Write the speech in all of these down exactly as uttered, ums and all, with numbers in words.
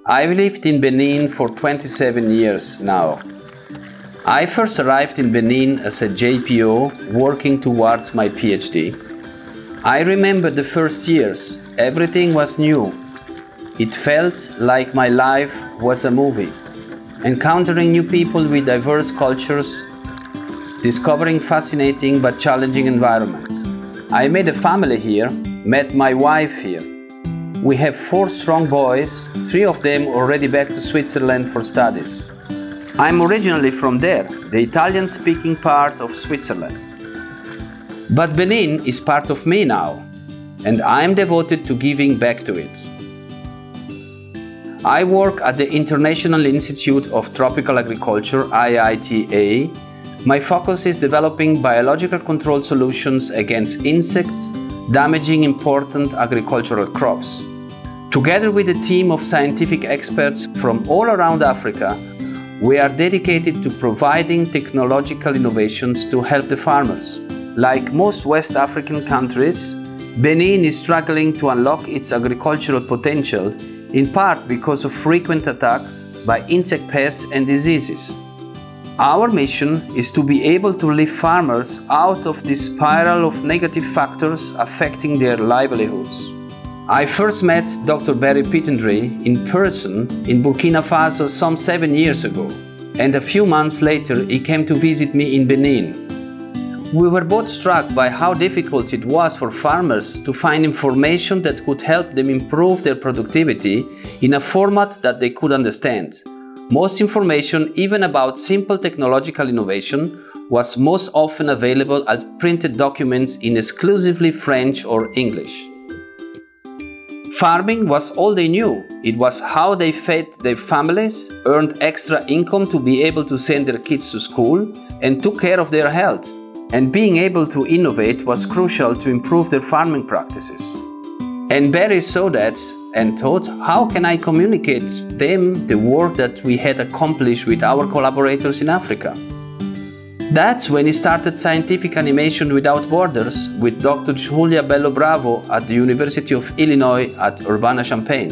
I've lived in Benin for twenty-seven years now. I first arrived in Benin as a J P O working towards my PhD. I remember the first years, everything was new. It felt like my life was a movie, encountering new people with diverse cultures, discovering fascinating but challenging environments. I made a family here, met my wife here. We have four strong boys, three of them already back to Switzerland for studies. I'm originally from there, the Italian-speaking part of Switzerland. But Benin is part of me now, and I'm devoted to giving back to it. I work at the International Institute of Tropical Agriculture, I I T A. My focus is developing biological control solutions against insects damaging important agricultural crops. Together with a team of scientific experts from all around Africa, we are dedicated to providing technological innovations to help the farmers. Like most West African countries, Benin is struggling to unlock its agricultural potential, in part because of frequent attacks by insect pests and diseases. Our mission is to be able to lift farmers out of this spiral of negative factors affecting their livelihoods. I first met Doctor Barry Pittendry in person in Burkina Faso some seven years ago, and a few months later he came to visit me in Benin. We were both struck by how difficult it was for farmers to find information that could help them improve their productivity in a format that they could understand. Most information, even about simple technological innovation, was most often available as printed documents in exclusively French or English. Farming was all they knew. It was how they fed their families, earned extra income to be able to send their kids to school, and took care of their health. And being able to innovate was crucial to improve their farming practices. And Barry saw that and thought, how can I communicate them the work that we had accomplished with our collaborators in Africa? That's when he started Scientific Animation Without Borders with Doctor Julia Bello Bravo at the University of Illinois at Urbana-Champaign.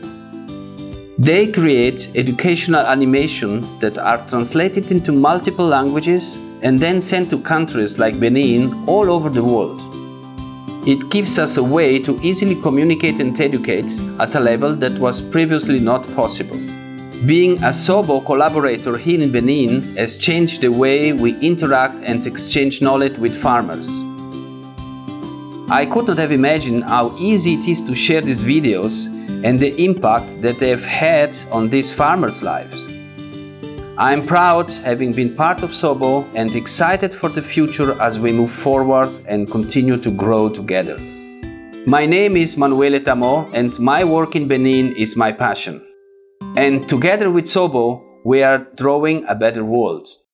They create educational animation that are translated into multiple languages and then sent to countries like Benin all over the world. It gives us a way to easily communicate and educate at a level that was previously not possible. Being a SAWBO collaborator here in Benin has changed the way we interact and exchange knowledge with farmers. I could not have imagined how easy it is to share these videos and the impact that they have had on these farmers' lives. I am proud having been part of SAWBO and excited for the future as we move forward and continue to grow together. My name is Manuele Tamo and my work in Benin is my passion. And together with SAWBO, we are drawing a better world.